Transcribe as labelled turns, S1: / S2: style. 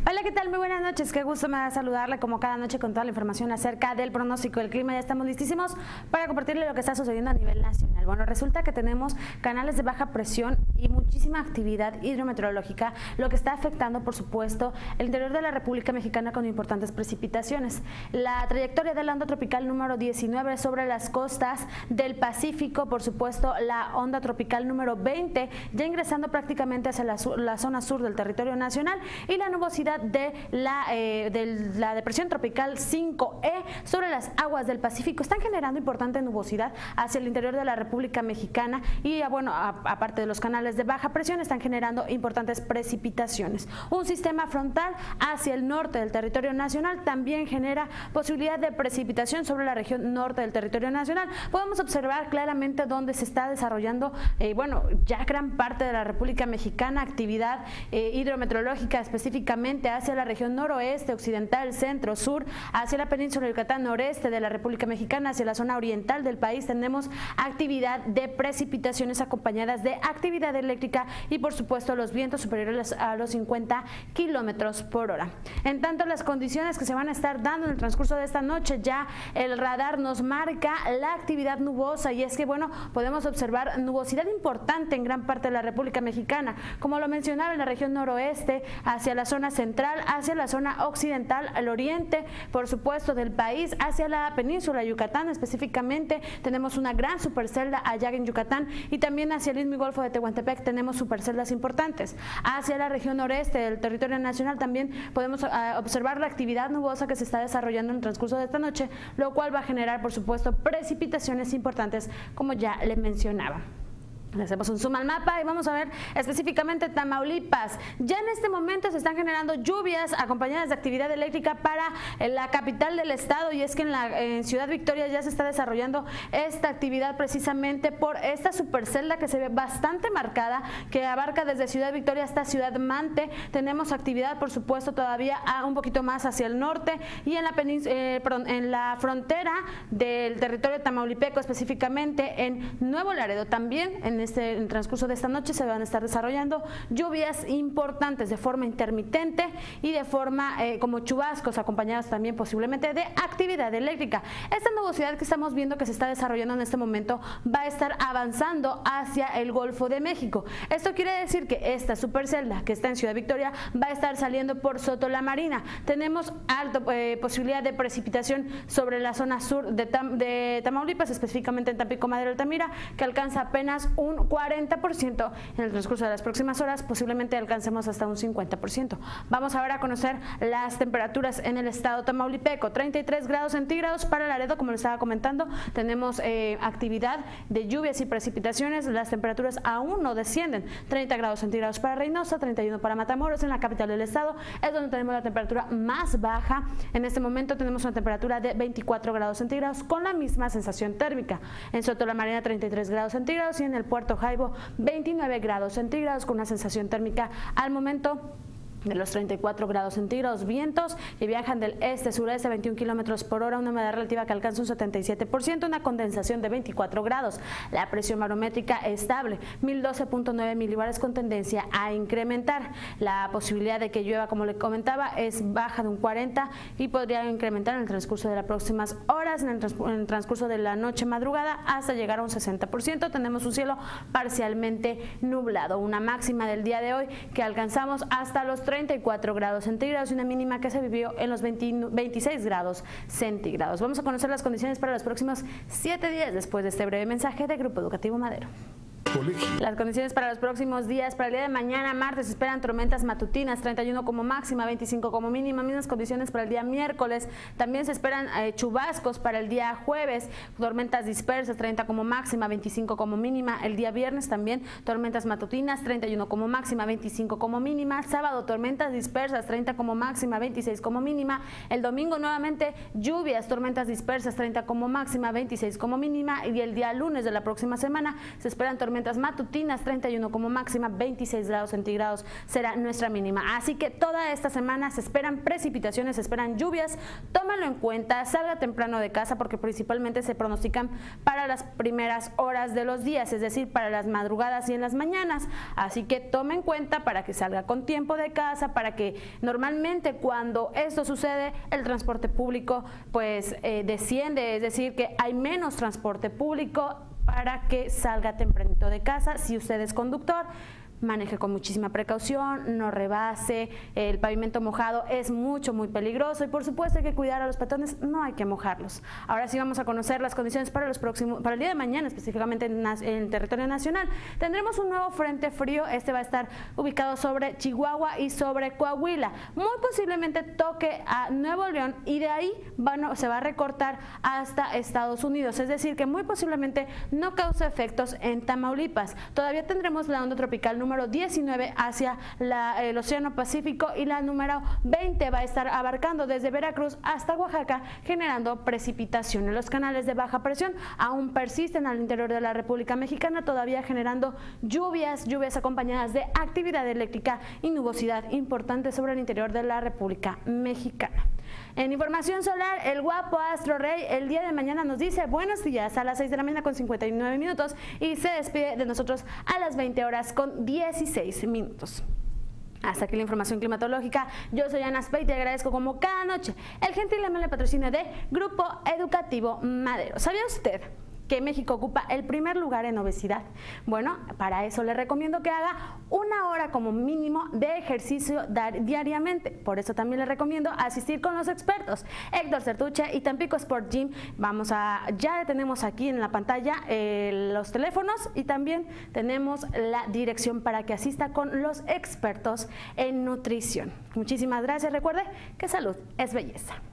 S1: Hola, ¿qué tal? Muy buenas noches. Qué gusto me da saludarle como cada noche con toda la información acerca del pronóstico del clima. Ya estamos listísimos para compartirle lo que está sucediendo a nivel nacional. Bueno, resulta que tenemos canales de baja presión y muchísima actividad hidrometeorológica, lo que está afectando, por supuesto, el interior de la República Mexicana con importantes precipitaciones. La trayectoria de la onda tropical número 19 sobre las costas del Pacífico, por supuesto, la onda tropical número 20, ya ingresando prácticamente hacia la zona sur del territorio nacional, y la nubosidad de la depresión tropical 5E sobre las aguas del Pacífico están generando importante nubosidad hacia el interior de la República Mexicana y, bueno, aparte de los canales de baja presión, están generando importantes precipitaciones. Un sistema frontal hacia el norte del territorio nacional también genera posibilidad de precipitación sobre la región norte del territorio nacional. Podemos observar claramente dónde se está desarrollando, bueno, ya gran parte de la República Mexicana, actividad hidrometeorológica específicamente hacia la región noroeste, occidental, centro, sur, hacia la península de Yucatán, noreste de la República Mexicana, hacia la zona oriental del país. Tenemos actividad de precipitaciones acompañadas de actividad eléctrica y, por supuesto, los vientos superiores a los 50 kilómetros por hora. En tanto, las condiciones que se van a estar dando en el transcurso de esta noche, ya el radar nos marca la actividad nubosa, y es que, bueno, podemos observar nubosidad importante en gran parte de la República Mexicana, como lo mencionaba, en la región noroeste, hacia la zona central, hacia la zona occidental, al oriente, por supuesto, del país, hacia la península de Yucatán específicamente. Tenemos una gran supercelda allá en Yucatán, y también hacia el Istmo y Golfo de Tehuantepec tenemos superceldas importantes. Hacia la región noreste del territorio nacional también podemos observar la actividad nubosa que se está desarrollando en el transcurso de esta noche, lo cual va a generar, por supuesto, precipitaciones importantes, como ya le mencionaba. Le hacemos un zoom al mapa y vamos a ver específicamente Tamaulipas. Ya en este momento se están generando lluvias acompañadas de actividad eléctrica para la capital del estado, y es que en Ciudad Victoria ya se está desarrollando esta actividad precisamente por esta supercelda que se ve bastante marcada, que abarca desde Ciudad Victoria hasta Ciudad Mante. Tenemos actividad, por supuesto, todavía un poquito más hacia el norte y en la frontera del territorio tamaulipeco, específicamente en Nuevo Laredo. También en el transcurso de esta noche se van a estar desarrollando lluvias importantes de forma intermitente y de forma como chubascos, acompañados también posiblemente de actividad eléctrica. Esta nubosidad que estamos viendo que se está desarrollando en este momento va a estar avanzando hacia el Golfo de México. Esto quiere decir que esta supercelda que está en Ciudad Victoria va a estar saliendo por Soto la Marina. Tenemos alta posibilidad de precipitación sobre la zona sur de Tamaulipas, específicamente en Tampico, Madero, Altamira, que alcanza apenas un 40%. En el transcurso de las próximas horas posiblemente alcancemos hasta un 50%. Vamos ahora a conocer las temperaturas en el estado tamaulipeco. 33 grados centígrados para Laredo, como les estaba comentando. Tenemos actividad de lluvias y precipitaciones. Las temperaturas aún no descienden. 30 grados centígrados para Reynosa, 31 para Matamoros. En la capital del estado es donde tenemos la temperatura más baja. En este momento tenemos una temperatura de 24 grados centígrados con la misma sensación térmica. En Soto la Marina 33 grados centígrados y en el Puerto Jaibo 29 grados centígrados con una sensación térmica al momento de los 34 grados centígrados. Vientos que viajan del este-sureste a 21 kilómetros por hora, una humedad relativa que alcanza un 77%, una condensación de 24 grados. La presión barométrica estable, 1012.9 milibares con tendencia a incrementar. La posibilidad de que llueva, como le comentaba, es baja de un 40 y podría incrementar en el transcurso de las próximas horas, en el transcurso de la noche madrugada, hasta llegar a un 60%. Tenemos un cielo parcialmente nublado. Una máxima del día de hoy que alcanzamos hasta los 34 grados centígrados y una mínima que se vivió en los 26 grados centígrados. Vamos a conocer las condiciones para los próximos 7 días después de este breve mensaje de Grupo Educativo Madero. Las condiciones para los próximos días: para el día de mañana, martes, se esperan tormentas matutinas, 31 como máxima, 25 como mínima. Mismas condiciones para el día miércoles. También se esperan chubascos para el día jueves, tormentas dispersas, 30 como máxima, 25 como mínima. El día viernes también tormentas matutinas, 31 como máxima, 25 como mínima. Sábado, tormentas dispersas, 30 como máxima, 26 como mínima. El domingo nuevamente lluvias, tormentas dispersas, 30 como máxima, 26 como mínima. Y el día lunes de la próxima semana se esperan tormentas tormentas matutinas, 31 como máxima, 26 grados centígrados será nuestra mínima. Así que toda esta semana se esperan precipitaciones, se esperan lluvias. Tómalo en cuenta, salga temprano de casa porque principalmente se pronostican para las primeras horas de los días, es decir, para las madrugadas y en las mañanas. Así que tome en cuenta para que salga con tiempo de casa, para que normalmente cuando esto sucede el transporte público pues desciende, es decir, que hay menos transporte público, para que salga tempranito de casa. Si usted es conductor, maneje con muchísima precaución, no rebase, el pavimento mojado es muy peligroso y por supuesto hay que cuidar a los peatones, no hay que mojarlos. Ahora sí vamos a conocer las condiciones para el día de mañana, específicamente en territorio nacional. Tendremos un nuevo frente frío, este va a estar ubicado sobre Chihuahua y sobre Coahuila. Muy posiblemente toque a Nuevo León y de ahí se va a recortar hasta Estados Unidos, es decir, que muy posiblemente no cause efectos en Tamaulipas. Todavía tendremos la onda tropical número 19 hacia el Océano Pacífico y la número 20 va a estar abarcando desde Veracruz hasta Oaxaca, generando precipitaciones. Los canales de baja presión aún persisten al interior de la República Mexicana, todavía generando lluvias acompañadas de actividad eléctrica y nubosidad importante sobre el interior de la República Mexicana. En información solar, el guapo Astro Rey el día de mañana nos dice buenos días a las 6 de la mañana con 59 minutos y se despide de nosotros a las 20 horas con 16 minutos. Hasta aquí la información climatológica. Yo soy Ana Spey y te agradezco como cada noche el gentil y amable patrocinio de Grupo Educativo Madero. ¿Sabía usted que México ocupa el primer lugar en obesidad? Bueno, para eso le recomiendo que haga 1 hora como mínimo de ejercicio diariamente. Por eso también le recomiendo asistir con los expertos Héctor Certuche y Tampico Sport Gym. Ya tenemos aquí en la pantalla los teléfonos y también tenemos la dirección para que asista con los expertos en nutrición. Muchísimas gracias. Recuerde que salud es belleza.